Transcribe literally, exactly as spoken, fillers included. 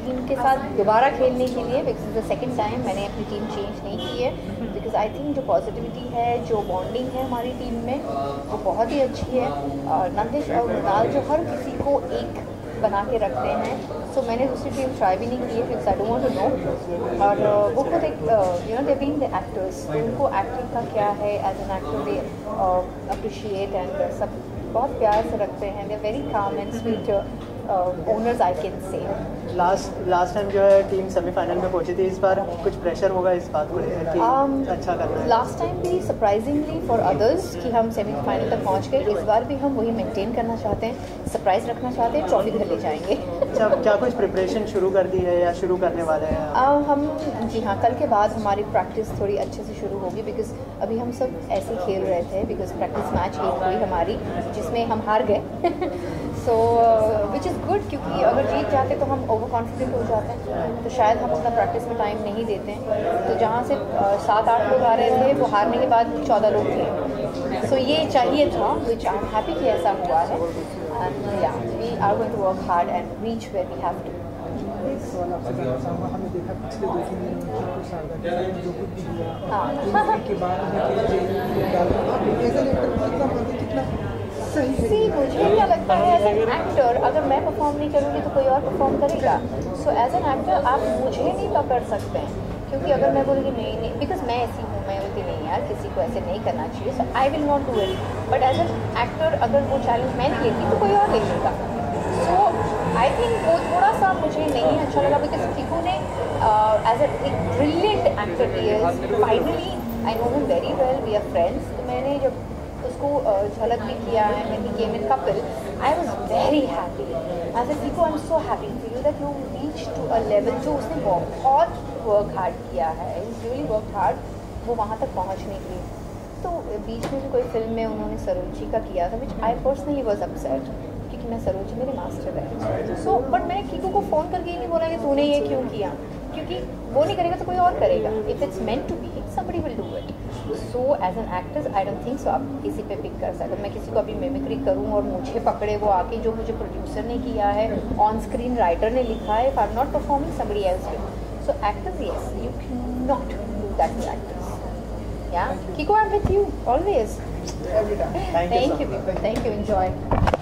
Team के साथ दोबारा खेलने के लिए, बिकॉज द सेकेंड टाइम मैंने अपनी टीम चेंज नहीं की है, बिकॉज आई थिंक जो पॉजिटिविटी है, जो बॉन्डिंग है हमारी टीम में, वो बहुत ही अच्छी है। और नंदिश और मृणाल जो हर किसी को एक बना के रखते हैं, सो so, मैंने दूसरी टीम ट्राई भी नहीं की है, because I don't want to know. और uh, वो खुद एक you know they being the actors, उनको एक्टिंग का क्या है, as an actor they appreciate and सब बहुत प्यार से रखते हैं। They very calm and sweet owners, I can say. Last last time जो है टीम सेमीफाइनल में पहुंची थी, इस बार कुछ प्रेशर होगा इस बात को लेकर कि um, अच्छा करना है? लास्ट टाइम भी सरप्राइजिंगली फॉर अदर्स कि हम सेमीफाइनल तक पहुंच गए, इस बार भी हम वही मेंटेन करना चाहते हैं, सरप्राइज रखना चाहते हैं, ट्रॉफी घर ले जाएंगे। अच्छा, क्या कुछ प्रिपरेशन शुरू कर दी है या शुरू करने वाले हैं? uh, हम जी हाँ, कल के बाद हमारी प्रैक्टिस थोड़ी अच्छे से शुरू होगी, बिकॉज अभी हम सब ऐसे खेल रहे थे, बिकॉज प्रैक्टिस मैच एक हुई हमारी जिसमें हम हार गए सो विच इज़ गुड, क्योंकि अगर जीत जाते तो हम ओवर कॉन्फिडेंट हो जाते हैं, तो शायद हम अपना प्रैक्टिस में टाइम नहीं देते हैं। तो जहाँ से uh, सात आठ लोग आ रहे थे, वो हारने के बाद चौदह लोग थे, सो so, ये चाहिए था, विच आई एम हैप्पी कि ऐसा हुआ है। एंड या we are going to work hard and reach where we have to. See मुझे क्या लगता है, एज एन एक्टर अगर मैं परफॉर्म नहीं करूँगी तो कोई और परफॉर्म करेगा। सो एज एन एक्टर आप मुझे नहीं पकड़ सकते हैं, क्योंकि अगर मैं बोलूँगी नहीं नहीं बिकॉज मैं ऐसी हूँ, मैं बोलती नहीं यार किसी को ऐसे नहीं करना चाहिए, so I will not do it. But as an actor अगर वो चैलेंज मैं नहीं लेती तो कोई और ले लेगा। सो आई थिंक वो थोड़ा सा मुझे नहीं अच्छा लगा, बिकॉज टीकू ने एज ए ब्रिलियंट एक्टर ही, finally I know him very well, we are friends. तो मैंने जब उसको झलक भी किया है, मैंने game in couple, I was very happy as a Tiku. I am so happy for you that you reach to a level जो उसने बहुत वर्क हार्ड किया है, रियली वर्क हार्ड वो वहाँ तक पहुँचने के लिए। तो बीच में भी कोई फिल्म में उन्होंने सरोजी का किया था, which I personally was upset, क्योंकि मैं सरोजी मेरे मास्टर है। सो बट मैंने कीकू को फ़ोन करके ही नहीं बोला कि तूने ये क्यों किया, क्योंकि वो नहीं करेगा तो कोई और करेगा। If it's meant to be, somebody will do it. So as an actress, I don't think so आप किसी पे पिक कर सकते। मैं किसी को अभी मिमिक्री करूँ और मुझे पकड़े वो आके, जो मुझे प्रोड्यूसर ने किया है, ऑन स्क्रीन राइटर ने लिखा है, if I'm not performing, somebody else will. So actors, yes, you cannot do that to actors. Yeah, Kiko, I'm with you always. Every time. Thank, Thank you, you, people. Thank you. Enjoy.